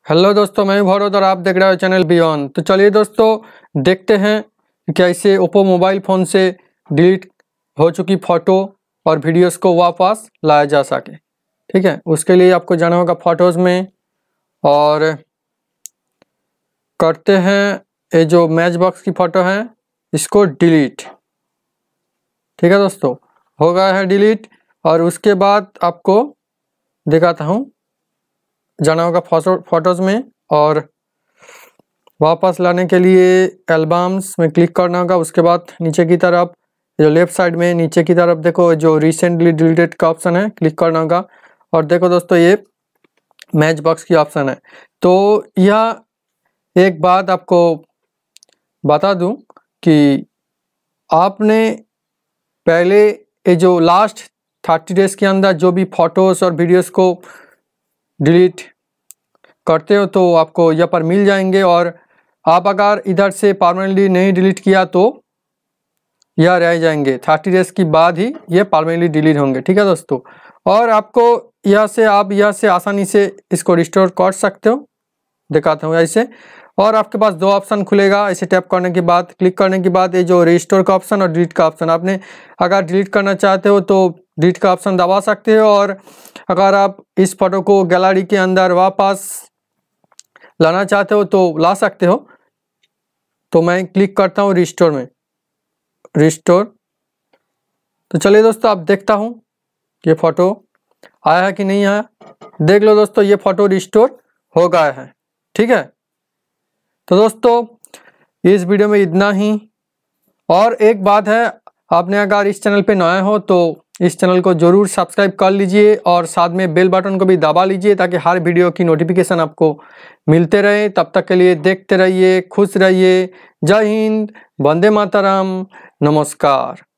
Hello दोस्तों, मैं भरत और आप देख रहे हो चैनल बियॉन्ड। तो चलिए दोस्तों देखते हैं कि कैसे ओप्पो मोबाइल फ़ोन से डिलीट हो चुकी फ़ोटो और वीडियोस को वापस लाया जा सके। ठीक है, उसके लिए आपको जाना होगा फ़ोटोज़ में और करते हैं ये जो मैच बॉक्स की फ़ोटो है इसको डिलीट। ठीक है दोस्तों, हो गया है डिलीट। और उसके बाद आपको दिखाता हूँ, जाना होगा फोटोज़ में और वापस लाने के लिए एल्बम्स में क्लिक करना होगा। उसके बाद नीचे की तरफ जो लेफ़्ट साइड में नीचे की तरफ देखो जो रिसेंटली डिलीटेड का ऑप्शन है, क्लिक करना होगा। और देखो दोस्तों ये मैच बॉक्स की ऑप्शन है। तो यह एक बात आपको बता दूं कि आपने पहले ये जो लास्ट 30 डेज़ के अंदर जो भी फ़ोटोज़ और वीडियोज़ को डिलीट करते हो तो आपको यहाँ पर मिल जाएंगे। और आप अगर इधर से परमानेंटली नहीं डिलीट किया तो यह रह जाएंगे, 30 डेज़ के बाद ही ये परमानेंटली डिलीट होंगे। ठीक है दोस्तों, और आपको यहाँ से आसानी से इसको रिस्टोर कर सकते हो। दिखाता हूँ ऐसे। और आपके पास दो ऑप्शन खुलेगा, ऐसे टैप करने के बाद क्लिक करने के बाद ये जो रिस्टोर का ऑप्शन और डिलीट का ऑप्शन, आपने अगर डिलीट करना चाहते हो तो डिलीट का ऑप्शन दबा सकते हो। और अगर आप इस फोटो को गैलरी के अंदर वापस लाना चाहते हो तो ला सकते हो। तो मैं क्लिक करता हूँ रिस्टोर में, रिस्टोर। तो चलिए दोस्तों, अब देखता हूँ ये फ़ोटो आया है कि नहीं आया। देख लो दोस्तों, ये फ़ोटो रिस्टोर हो गया है। ठीक है, तो दोस्तों इस वीडियो में इतना ही। और एक बात है, आपने अगर इस चैनल पे नया हो तो इस चैनल को ज़रूर सब्सक्राइब कर लीजिए और साथ में बेल बटन को भी दबा लीजिए ताकि हर वीडियो की नोटिफिकेशन आपको मिलते रहे। तब तक के लिए देखते रहिए, खुश रहिए। जय हिंद, वंदे मातरम, नमस्कार।